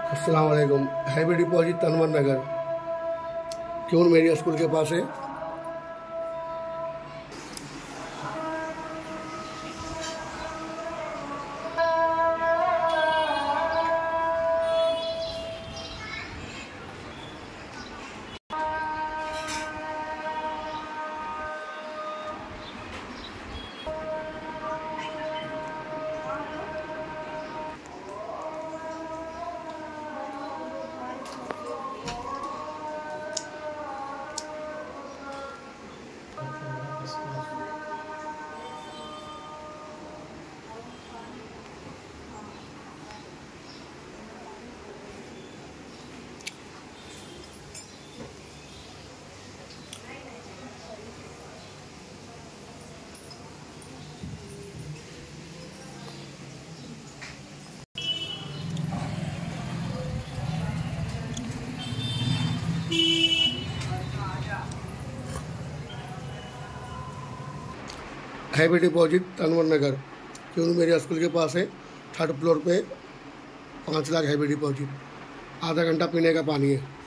अस्सलाम वालेकुम। Heavy deposit Tanwar नगर क्यों मेरी स्कूल के पास है। हैवी डिपॉजिट तनवर नगर क्यों मेरे स्कूल के पास है। 3rd फ्लोर पे 5 लाख हैवी डिपॉजिट। आधा घंटा पीने का पानी है।